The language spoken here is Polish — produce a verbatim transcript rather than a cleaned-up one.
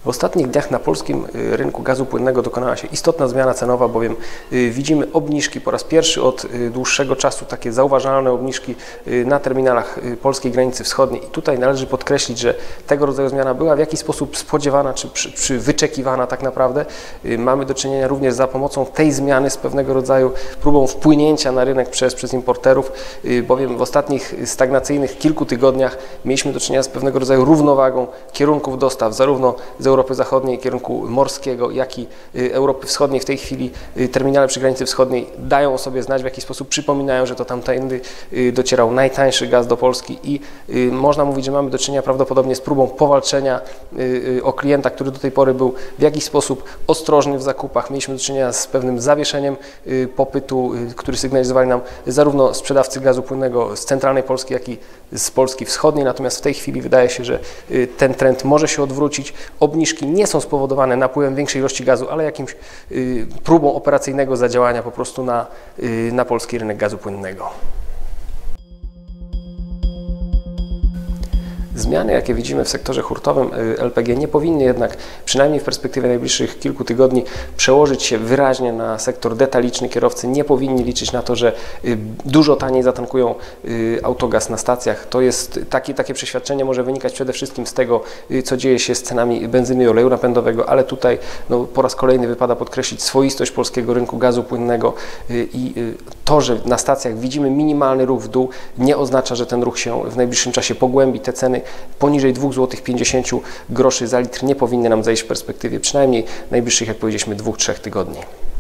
W ostatnich dniach na polskim rynku gazu płynnego dokonała się istotna zmiana cenowa, bowiem widzimy obniżki po raz pierwszy od dłuższego czasu, takie zauważalne obniżki na terminalach polskiej granicy wschodniej. I tutaj należy podkreślić, że tego rodzaju zmiana była w jakiś sposób spodziewana czy, czy, czy wyczekiwana tak naprawdę. Mamy do czynienia również za pomocą tej zmiany z pewnego rodzaju próbą wpłynięcia na rynek przez, przez importerów, bowiem w ostatnich stagnacyjnych kilku tygodniach mieliśmy do czynienia z pewnego rodzaju równowagą kierunków dostaw, zarówno z Europy Zachodniej, kierunku morskiego, jak i Europy Wschodniej. W tej chwili terminale przy granicy wschodniej dają o sobie znać, w jakiś sposób przypominają, że to tamtędy docierał najtańszy gaz do Polski i można mówić, że mamy do czynienia prawdopodobnie z próbą powalczenia o klienta, który do tej pory był w jakiś sposób ostrożny w zakupach. Mieliśmy do czynienia z pewnym zawieszeniem popytu, który sygnalizowali nam zarówno sprzedawcy gazu płynnego z centralnej Polski, jak i z Polski wschodniej. Natomiast w tej chwili wydaje się, że ten trend może się odwrócić. Obniżki nie są spowodowane napływem większej ilości gazu, ale jakimś y, próbą operacyjnego zadziałania po prostu na, y, na polski rynek gazu płynnego. Zmiany, jakie widzimy w sektorze hurtowym L P G, nie powinny jednak, przynajmniej w perspektywie najbliższych kilku tygodni, przełożyć się wyraźnie na sektor detaliczny. Kierowcy nie powinni liczyć na to, że dużo taniej zatankują autogaz na stacjach. To jest takie, takie przeświadczenie może wynikać przede wszystkim z tego, co dzieje się z cenami benzyny i oleju napędowego, ale tutaj no, po raz kolejny wypada podkreślić swoistość polskiego rynku gazu płynnego i to, że na stacjach widzimy minimalny ruch w dół, nie oznacza, że ten ruch się w najbliższym czasie pogłębi. Te ceny poniżej dwóch złotych pięćdziesięciu groszy za litr nie powinny nam zejść w perspektywie przynajmniej najbliższych, jak powiedzieliśmy, dwóch, trzech tygodni.